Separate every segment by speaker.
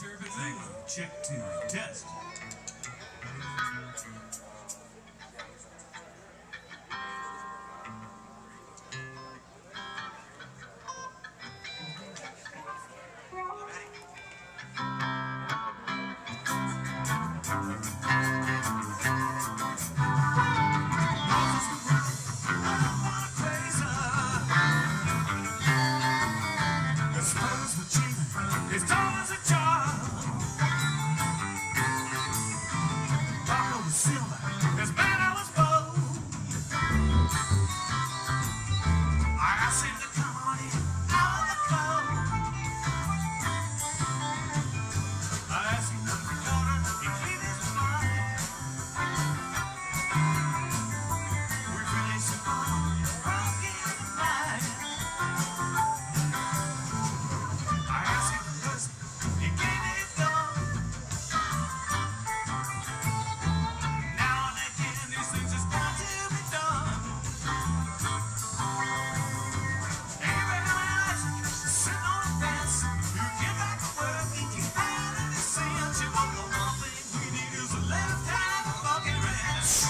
Speaker 1: service. Thank you. Check 2. Test. It's tall as a jar. Buckle with silver, as bad I was bold. I seem to come on in out of the cold. I asked him what the order, he gave his mind. We really survived, broke in the night. I asked him he gave me his gun. Now and again, these things just got to be done. Every night, sitting on a fence, you get back to work, if you had any sense, you know the one thing we need is a left-hand fucking wrench.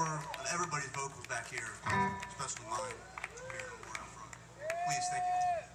Speaker 2: Everybody's vocals back here, especially mine, here more out front. Please, thank you.